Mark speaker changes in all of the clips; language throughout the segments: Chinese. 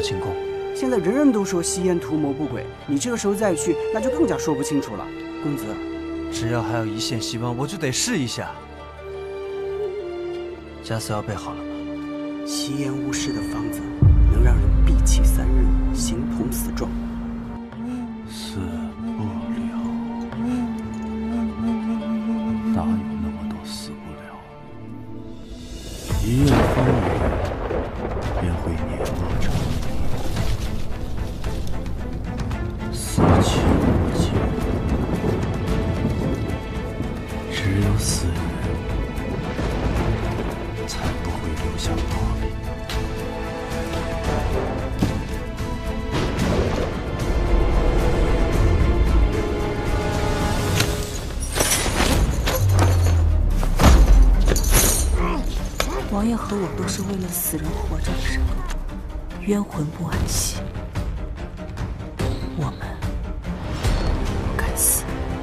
Speaker 1: 进宫。
Speaker 2: 现在人人都说西燕图谋不轨，你这个时候再去，那就更加说不清楚了。公子，
Speaker 1: 只要还有一线希望，我就得试一下。家私要备好了吗？
Speaker 2: 西燕巫师的方子能让人闭气3日，形同死状。
Speaker 3: 死不了，哪有那么多死不了？一夜风雨，便会碾落成泥。死期无尽，只有死人才不会留下把柄。
Speaker 4: 王爷和我都是为了死人活着的人，冤魂不安息。我们不该死。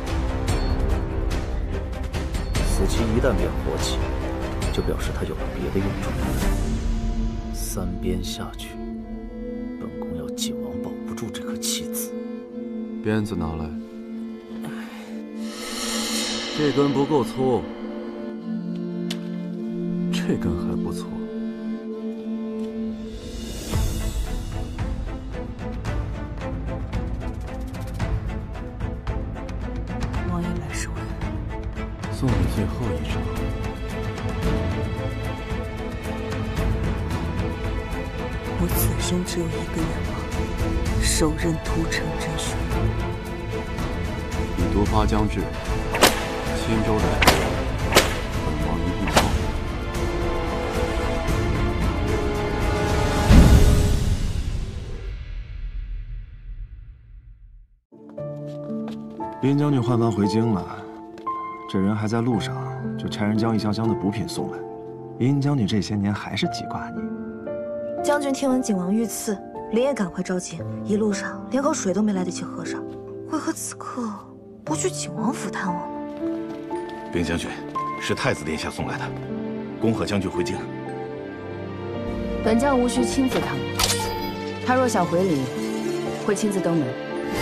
Speaker 5: 死期一旦变活期，就表示他有了别的用处。3鞭下去，本宫要景王保不住这颗棋子。
Speaker 3: 鞭子拿来，这根不够粗。这根还不错。
Speaker 4: 王爷来是为了
Speaker 3: 送你最后一招。
Speaker 4: 我此生只有一个愿望，手刃屠城真凶。
Speaker 3: 你独发将至，青州来，本王一定报。
Speaker 6: 林将军换班回京了，这人还在路上，就差人将一箱箱的补品送来。殷将军这些年还是记挂你。
Speaker 7: 将军听闻景王遇刺，连夜赶回召见，一路上连口水都没来得及喝上，为何此刻不去景王府探望呢？
Speaker 8: 禀将军，是太子殿下送来的，恭贺将军回京。
Speaker 9: 本将无需亲自探望，他若想回礼，会亲自登门。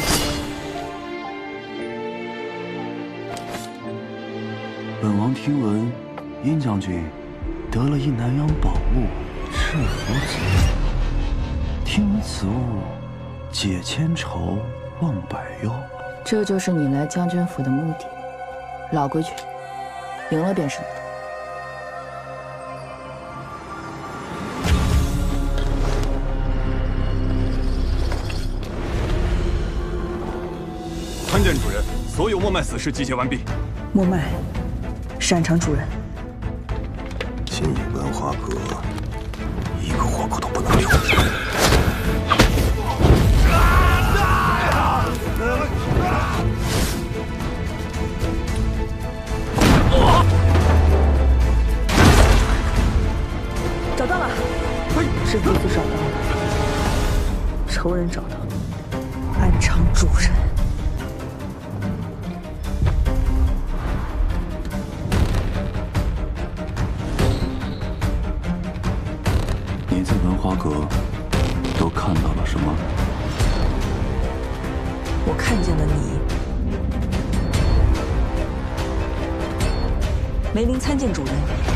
Speaker 3: 本王听闻，殷将军得了一南洋宝物赤福子，听闻此物解千愁忘百忧。
Speaker 9: 这就是你来将军府的目的。老规矩，赢了便是你的。
Speaker 8: 参见主人，所有末脉死士集结完毕。
Speaker 4: 末脉，擅长主人。
Speaker 6: 新野文化阁，一个活口都不能留。
Speaker 4: 找到了，是夫子找到了，仇人找到了，安昌主人。
Speaker 3: 你在文华阁都看到了什么？
Speaker 4: 我看见了你，梅林参见主人。